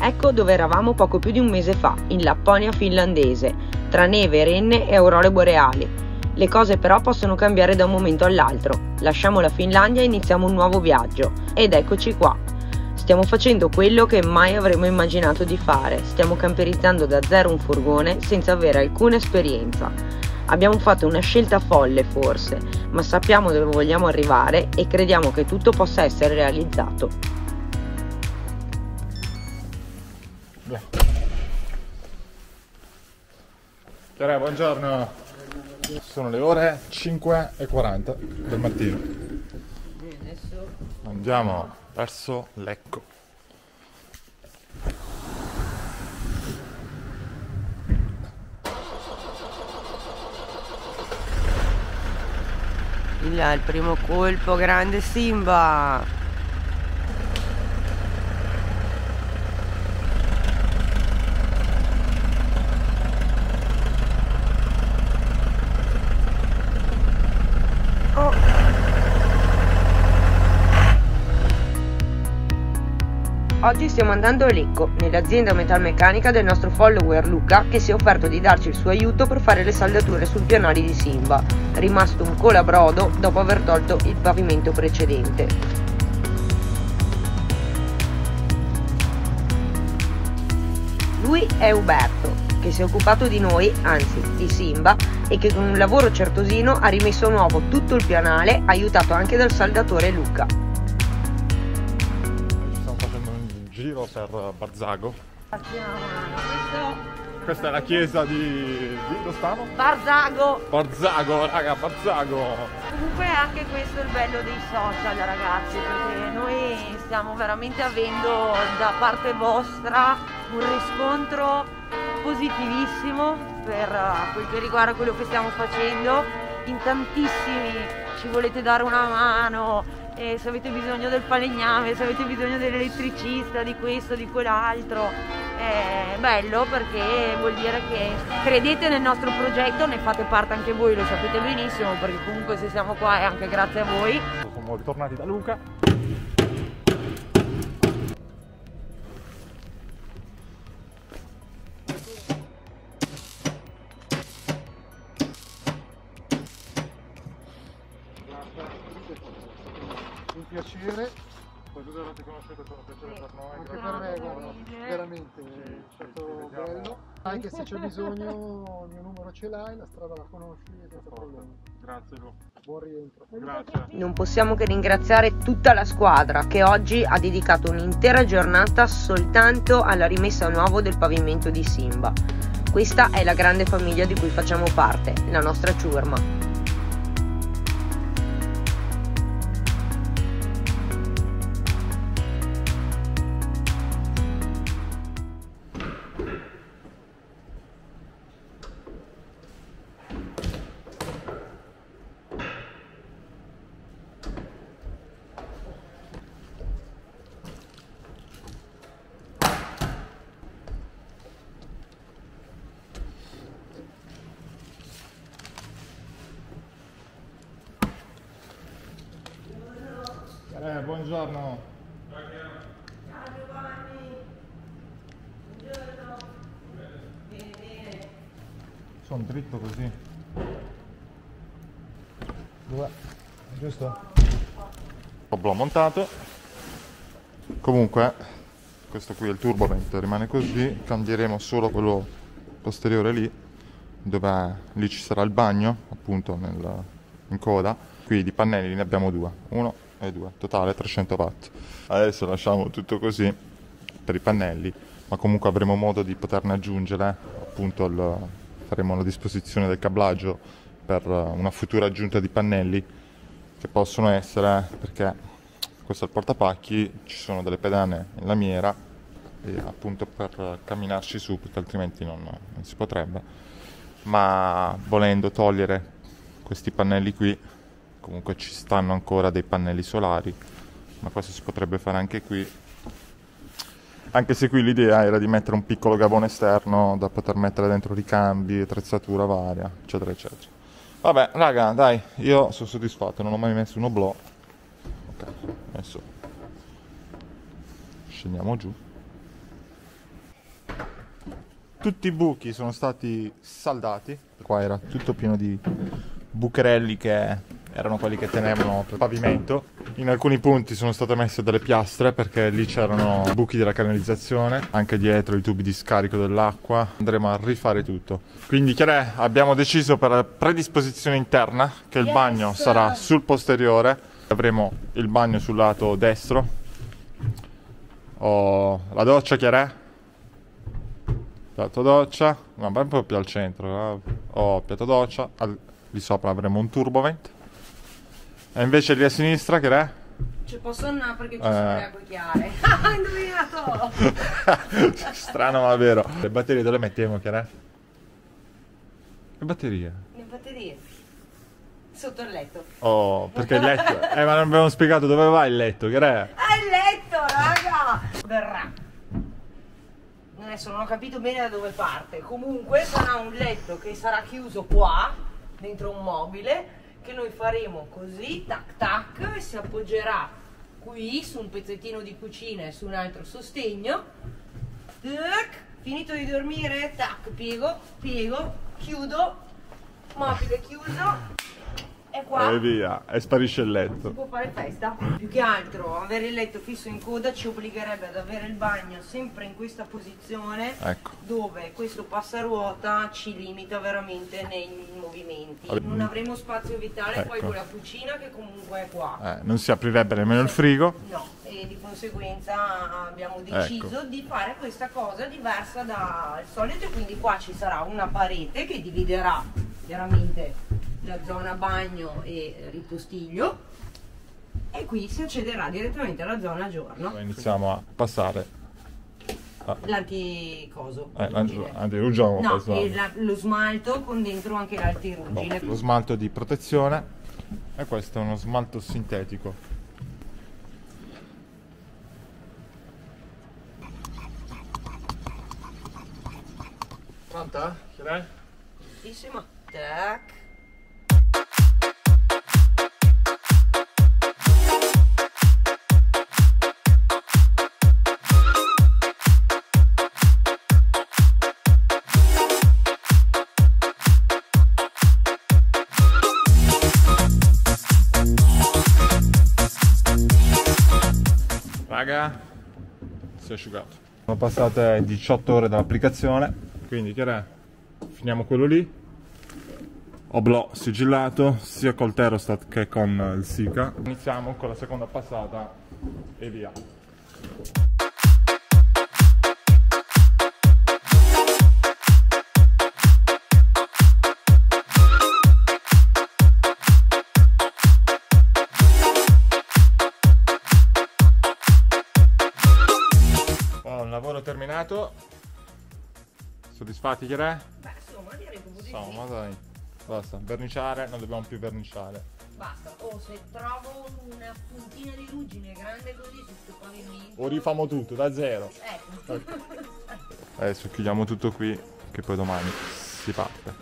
Ecco dove eravamo poco più di un mese fa, in Lapponia finlandese, tra neve, renne e aurore boreali. Le cose però possono cambiare da un momento all'altro. Lasciamo la Finlandia e iniziamo un nuovo viaggio. Ed eccoci qua. Stiamo facendo quello che mai avremmo immaginato di fare. Stiamo camperizzando da zero un furgone senza avere alcuna esperienza. Abbiamo fatto una scelta folle forse, ma sappiamo dove vogliamo arrivare e crediamo che tutto possa essere realizzato. Chiara, buongiorno. Sono le ore 5:40 del mattino. Adesso andiamo verso Lecco. il primo colpo, grande Simba. Oggi stiamo andando a Lecco, nell'azienda metalmeccanica del nostro follower Luca, che si è offerto di darci il suo aiuto per fare le saldature sul pianale di Simba, rimasto un colabrodo dopo aver tolto il pavimento precedente. Lui è Uberto, che si è occupato di noi, anzi di Simba, e che con un lavoro certosino ha rimesso a nuovo tutto il pianale, aiutato anche dal saldatore Luca. Giro per Barzago. Questa è la chiesa di dove stanno? Barzago! Barzago, raga, Barzago! Comunque anche questo è il bello dei social, ragazzi, perché noi stiamo veramente avendo da parte vostra un riscontro positivissimo per quel che riguarda quello che stiamo facendo. In tantissimi ci volete dare una mano. E se avete bisogno del falegname, se avete bisogno dell'elettricista, di questo, di quell'altro, è bello perché vuol dire che credete nel nostro progetto, ne fate parte anche voi, lo sapete benissimo, perché comunque se siamo qua è anche grazie a voi. Siamo ritornati da Luca. Un piacere, poi tu ti conoscete, sono un piacere per noi. Anche per me, guarda, veramente è stato bello. Anche se c'è bisogno, il mio numero ce l'hai, la strada la conosci senza problemi. Grazie Lu. Buon rientro. Grazie. Non possiamo che ringraziare tutta la squadra che oggi ha dedicato un'intera giornata soltanto alla rimessa a nuovo del pavimento di Simba. Questa è la grande famiglia di cui facciamo parte, la nostra ciurma. Buongiorno. Ciao Giovanni. Buongiorno. Bene, bene. Sono dritto così. Dov'è? Giusto? L'ho montato. Comunque, questo qui è il turbovent, rimane così. Cambieremo solo quello posteriore lì, dove lì ci sarà il bagno, appunto in coda. Qui di pannelli ne abbiamo due. Uno e 2, totale 300 watt. Adesso lasciamo tutto così per i pannelli, ma comunque avremo modo di poterne aggiungere, appunto faremo la disposizione del cablaggio per una futura aggiunta di pannelli che possono essere, perché questo è il portapacchi, ci sono delle pedane in lamiera e appunto per camminarci su, perché altrimenti non si potrebbe, ma volendo togliere questi pannelli qui, comunque ci stanno ancora dei pannelli solari, ma questo si potrebbe fare anche qui, anche se qui l'idea era di mettere un piccolo gavone esterno da poter mettere dentro ricambi, attrezzatura varia, eccetera eccetera. Vabbè raga, dai, io sono soddisfatto, non ho mai messo un oblò. Ok, adesso scendiamo giù. tutti i buchi sono stati saldati. Qua era tutto pieno di bucherelli che erano quelli che tenevano per il pavimento. In alcuni punti sono state messe delle piastre perché lì c'erano buchi della canalizzazione, anche dietro i tubi di scarico dell'acqua. Andremo a rifare tutto. Quindi Chiara, abbiamo deciso per la predisposizione interna che il bagno sarà sul posteriore. Avremo il bagno sul lato destro. La doccia, Chiara? Piatto doccia, ma un po' più al centro. Piatto doccia, lì sopra avremo un turbovent. E invece lì a sinistra che è? Cioè posso andare perché ci sono le acque chiare. Ah, indovinato! Strano ma vero. Le batterie dove le mettiamo, Chiara? Le batterie? Le batterie? Sotto il letto. Oh, perché il letto? Ma non abbiamo spiegato dove va il letto, Chiara? Ah, il letto, raga! Verrà. Adesso non ho capito bene da dove parte. Comunque sarà un letto che sarà chiuso qua, dentro un mobile, che noi faremo così, tac tac, e si appoggerà qui su un pezzettino di cucina e su un altro sostegno. Tac, finito di dormire, tac, piego, chiudo, mobile chiuso, e qua e via, e sparisce il letto. si può fare festa. Più che altro avere il letto fisso in coda ci obbligherebbe ad avere il bagno sempre in questa posizione, Ecco. dove questo passaruota ci limita veramente nei movimenti. Non avremo spazio vitale poi Ecco. con la cucina che comunque è qua. Non si aprirebbe nemmeno il frigo. No, e di conseguenza abbiamo deciso di fare questa cosa diversa dal solito, e quindi qua ci sarà una parete che dividerà chiaramente la zona bagno e ripostiglio, e qui si accederà direttamente alla zona giorno. Iniziamo a passare. L'anticoso. Antiruggiamo. No, e lo smalto con dentro anche l'antiruggine. Lo smalto di protezione, e questo è uno smalto sintetico. Pronta? Chiara? Bellissimo. Tac. Raga, si è asciugato. Sono passate 18 ore dall'applicazione, quindi Chiara, finiamo quello lì. Oblò sigillato sia col Therostat che con il Sika. Iniziamo con la seconda passata e via. Un lavoro terminato. Soddisfatti, Chiara? Beh, insomma, direi proprio di sì. Insomma, dai. Basta, verniciare, non dobbiamo più verniciare. Basta, o se trovo una puntina di ruggine grande così su questo pavimento. O rifamo tutto da zero. Ecco. Adesso chiudiamo tutto qui, che poi domani si parte.